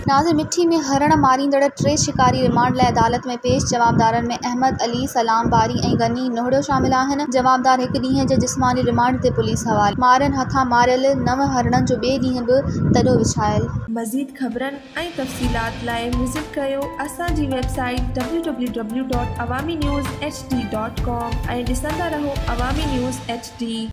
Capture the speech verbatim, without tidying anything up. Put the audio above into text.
नाज़िर मिठी में हरण मारींदड़ टे शिकारी रिमांड लाइ अदालत में पेश। जवाबदारनि में अहमद अली, सलाम बारी ऐं गनी नोहड़ो शामिल आहिनि। जवाबदार हिकु ॾींहं जे जिस्मानी रिमांड ते पुलिस हवाले। मारियनि हथां मारियल नव हरणनि जो ॿिए ॾींहं बि तॾो विछायल। मज़ीद ख़बरनि ऐं तफ़सीलात लाइ विज़िट कयो असांजी website W W W dot Awami news H D dot com ऐं ॾिसंदा रहो अवामी न्यूज़ एच डी।